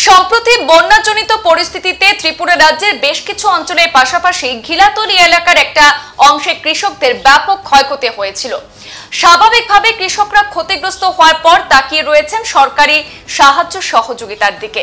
সম্প্রতি বন্যাজনিত পরিস্থিতিতে ত্রিপুরা রাজ্যের বেশ কিছু অঞ্চলের পাশাপাশি ঘিলাতলি এলাকার একটা অংশে কৃষকদের ব্যাপক ক্ষয়ক্ষতি হয়েছিল। স্বাভাবিকভাবে কৃষকরা ক্ষতিগ্রস্ত হওয়ার পর তাকিয়ে রয়েছেন সরকারি সাহায্য সহযোগিতার দিকে।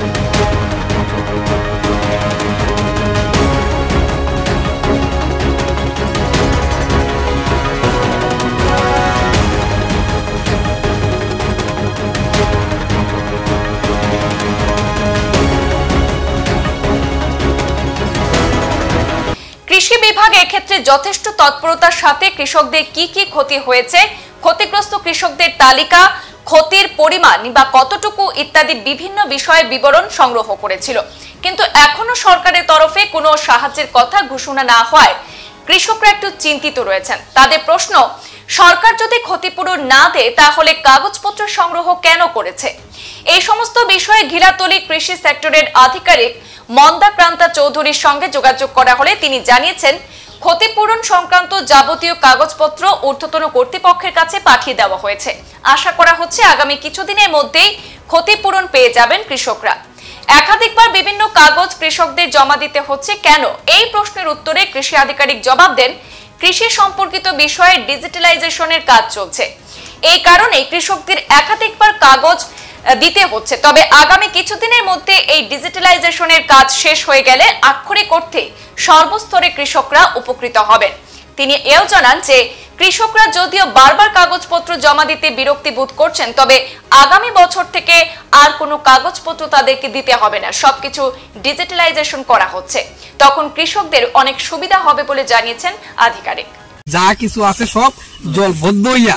কৃষি বিভাগ এক্ষেত্রে যথেষ্ট তৎপরতার সাথে কৃষকদের কি কি ক্ষতি হয়েছে, ক্ষতিগ্রস্ত কৃষকদের তালিকা, ক্ষতির পরিমাণ বা কতটুকু ইত্যাদি বিভিন্ন বিষয়ে বিবরণ সংগ্রহ করেছিল। কিন্তু এখনো সরকারের তরফে কোনো সাহায্যের কথা ঘোষণা না হওয়ায় কৃষকরা একটু চিন্তিত রয়েছেন। তাদের প্রশ্ন, সরকার যদি ক্ষতিপূরণ না দেয় তাহলে কাগজপত্র সংগ্রহ কেন করেছে? এই সমস্ত বিষয়ে ঘিলাতলি কৃষি সেক্টরের আধিকারিক মন্দাক্রান্তা চৌধুরীর সঙ্গে যোগাযোগ করা হলে তিনি জানিয়েছেন, ক্ষতিপূরণ সংক্রান্ত যাবতীয় কাগজপত্র ঊর্ধ্বতন কর্তৃপক্ষের কাছে পাঠিয়ে দেওয়া হয়েছে। আশা করা হচ্ছে আগামী কিছুদিনের মধ্যেই ক্ষতিপূরণ পেয়ে যাবেন কৃষকরা। একাধিকবার বিভিন্ন কাগজ কৃষকদের জমা দিতে হচ্ছে কেন, এই প্রশ্নের উত্তরে কৃষি আধিকারিক জবাব দেন, কৃষি সম্পর্কিত বিষয়ে ডিজিটালাইজেশনের কাজ চলছে, এই কারণে কৃষকদের একাধিকবার কাগজ দিতে হচ্ছে। তবে আগামী কিছুদিনের মধ্যে এই ডিজিটালাইজেশনের কাজ শেষ হয়ে গেলে আক্ষরিক অর্থে সর্বস্তরে কৃষকরা উপকৃত হবেন। তিনি এও জানান যে কৃষকরা যদিও বারবার কাগজপত্র জমা দিতে বিরক্তি বোধ করছেন, তবে আগামী বছর থেকে আর কোনো কাগজপত্র তাদেরকে দিতে হবে না, সবকিছু ডিজিটালাইজেশন করা হচ্ছে। তখন কৃষকদের অনেক সুবিধা হবে বলে জানিয়েছেন আধিকারিক। যা কিছু আছে সব জলবদ্ধ হইয়া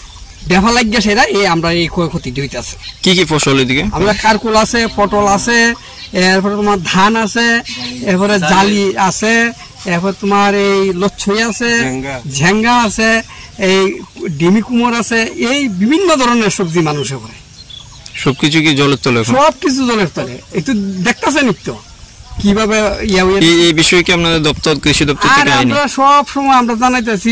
দেখা লাগিয়া সেটা আমরা এই ক্ষয়ক্ষতি হইতেছে। কি কি ফসল এদিকে? আমরা কারকুল আছে, পটল আছে, এরপরে তোমার ধান আছে, এরপরে জালি আছে, এরপর তোমার এই লচ্ছই আছে, ঝেঙ্গা আছে, এই ডিমি কুমোর আছে, এই বিভিন্ন ধরনের সবজি মানুষে করে। সবকিছু কি জলের তলে? সবকিছু জলের তলে। একটু দেখতেছে নিত্য কিভাবে এই বিষয়ে কি আপনাদের দপ্তর, কৃষি দপ্তর থেকে আইনি? আমরা সব সময় আমরা জানাইতেছি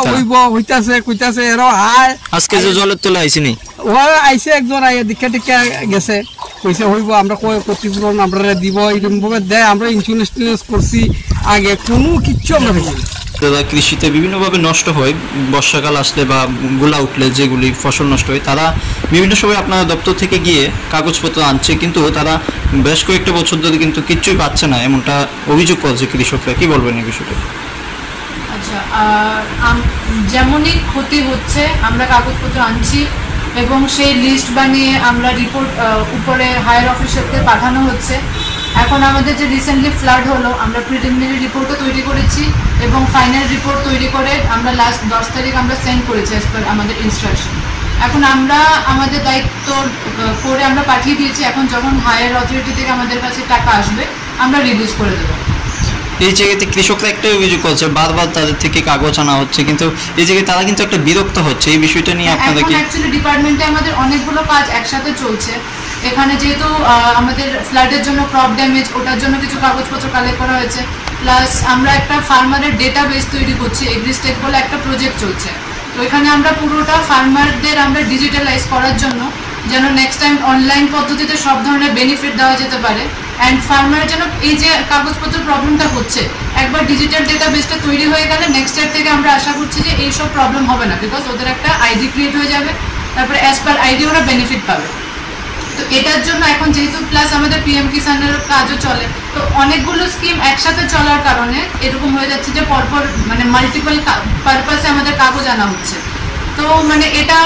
হইতাছে কইতাছে এরাও আয়। আজকে যে জলের তলে আইছি নি, ওরা আইছে একজন আইয়া দীক্ষা টিক্ষা গেছে, কইছে হইব আমরা ক্ষতিপূরণ আমরা দিব, এরকম ভাবে দেয়। আমরা ইন্স্যুরেন্স করছি আগে, কোনো কিচ্ছু আমরা হইনি। দাদা, কৃষিতে বিভিন্নভাবে নষ্ট হয়, বর্ষাকাল আসলে বা গোলা উঠলে যেগুলি ফসল নষ্ট হয়, তারা বিভিন্ন সময় আপনার দপ্তর থেকে গিয়ে কাগজপত্র আনছে, কিন্তু তারা বেশ কয়েকটা বছর ধরে কিন্তু কিচ্ছুই পাচ্ছে না, এমনটা অভিযোগ করছে কৃষকরা। কি বলবেন এই বিষয়টা? আচ্ছা, যেমনই ক্ষতি হচ্ছে আমরা কাগজপত্র আনছি এবং সেই লিস্ট বানিয়ে আমরা রিপোর্ট উপরে হায়ার অফিসারকে পাঠানো হচ্ছে। এখন আমাদের যে রিসেন্টলি ফ্লাড হলো, আমরা প্রিলিমিনারি রিপোর্টও তৈরি করেছি এবং ফাইনাল রিপোর্ট তৈরি করে আমরা লাস্ট 10 তারিখ আমরা সেন্ড করেছি অ্যাজ পার আমাদের ইনস্ট্রাকশন। এখন আমরা আমাদের দায়িত্ব করে আমরা পাঠিয়ে দিয়েছি। এখন যখন হায়ার অথরিটি থেকে আমাদের কাছে টাকা আসবে আমরা রিলিজ করে দেবো। এই জায়গাতে কৃষকরা একটাই অভিযোগ করছে, বারবার তাদের থেকে কাগজ আনা হচ্ছে, কিন্তু এই জায়গায় তারা কিন্তু একটা বিরক্ত হচ্ছে। এই বিষয়টা নিয়ে আপনাদের কি? অ্যাকচুয়ালি ডিপার্টমেন্টে আমাদের অনেকগুলো কাজ একসাথে চলছে। এখানে যেহেতু আমাদের ফ্লাডের জন্য ক্রপ ড্যামেজ, ওটার জন্য কিছু কাগজপত্র কালেক্ট করা হয়েছে, প্লাস আমরা একটা ফার্মারের ডেটাবেস তৈরি করছি, এগ্রিস্টেক বলে একটা প্রজেক্ট চলছে। তো এখানে আমরা পুরোটা ফার্মারদের আমরা ডিজিটালাইজ করার জন্য, যেন নেক্সট টাইম অনলাইন পদ্ধতিতে সব ধরনের বেনিফিট দেওয়া যেতে পারে। অ্যান্ড ফার্মারের যেন এই যে কাগজপত্র প্রবলেমটা হচ্ছে, একবার ডিজিটাল ডেটাবেসটা তৈরি হয়ে গেলে নেক্সট ইয়ার থেকে আমরা আশা করছি যে এইসব প্রবলেম হবে না, বিকজ ওদের একটা আইডি ক্রিয়েট হয়ে যাবে, তারপরে অ্যাজ পার আইডি ওরা বেনিফিট পাবে। তো এটার জন্য এখন যেহেতু প্লাস আমাদের পিএম কিষানের কাজও চলে, তো অনেকগুলো স্কিম একসাথে চলার কারণে এরকম হয়ে যাচ্ছে যে পরপর মানে মাল্টিপল পারপাসে আমাদের কাগজ আনা হচ্ছে। তো মানে এটা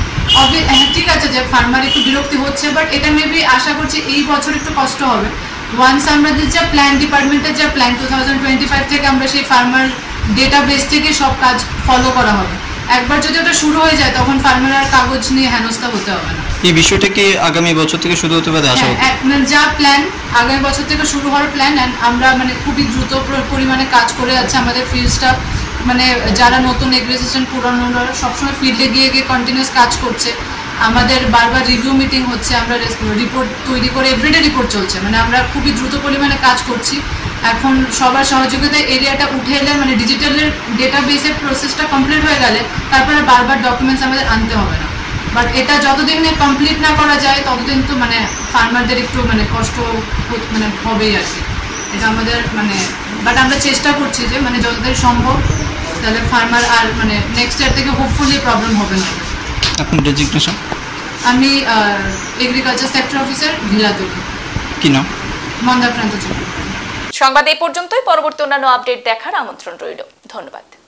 ঠিক আছে যে ফার্মার একটু বিরক্তি হচ্ছে, বাট এটা মেবি আশা করছি এই বছর একটু কষ্ট হবে। ওয়ান্স আমাদের যা প্ল্যান, ডিপার্টমেন্টের যা প্ল্যান 2025 থেকে আমরা সেই ফার্মার ডেটাবেস থেকে সব কাজ ফলো করা হবে। একবার যদি ওটা শুরু হয়ে যায় তখন ফার্মার আর কাগজ নিয়ে হেনস্থা হতে হবে না। এই বিষয়টা কি আগামী বছর থেকে শুরু হতে পারে? আশা হচ্ছে যা প্ল্যান আগামী বছর থেকে শুরু হওয়ার প্ল্যান, অ্যান্ড আমরা মানে খুবই দ্রুত পরিমাণে কাজ করে যাচ্ছে। আমাদের ফিল্ড স্টাফ মানে যারা নতুন এগ্রিসিস্টেন্ট পুরনোরা সবসময় ফিল্ডে গিয়ে কন্টিনিউয়াস কাজ করছে। আমাদের বারবার রিভিউ মিটিং হচ্ছে, আমরা রিপোর্ট তৈরি করে এভরিডে রিপোর্ট চলছে, মানে আমরা খুবই দ্রুত পরিমাণে কাজ করছি। এখন সবার সহযোগিতায় এরিয়াটা উঠে এলে মানে ডিজিটালের ডেটাবেসের প্রসেসটা কমপ্লিট হয়ে গেলে তারপরে বারবার ডকুমেন্টস আমাদের আনতে হবে না। বাট এটা যতদিন কমপ্লিট না করা যায় ততদিন তো মানে ফার্মারদের একটু মানে কষ্ট মানে হবেই আর কি। এটা আমাদের মানে বাট আমরা চেষ্টা করছি যে মানে যতদিন সম্ভব তাহলে ফার্মার আর মানে নেক্সট ইয়ার থেকে হোপফুলি প্রবলেম হবে না। আপনার ডেজিগনেশন? আমি এগ্রিকালচার সেক্টর অফিসার ভিলাতলি। কি নাম? মন্দাক্রান্ত চৌধুরী। সংবাদ এই পর্যন্তই। পরবর্তী অন্যান্য আপডেট দেখার আমন্ত্রণ রইল। ধন্যবাদ।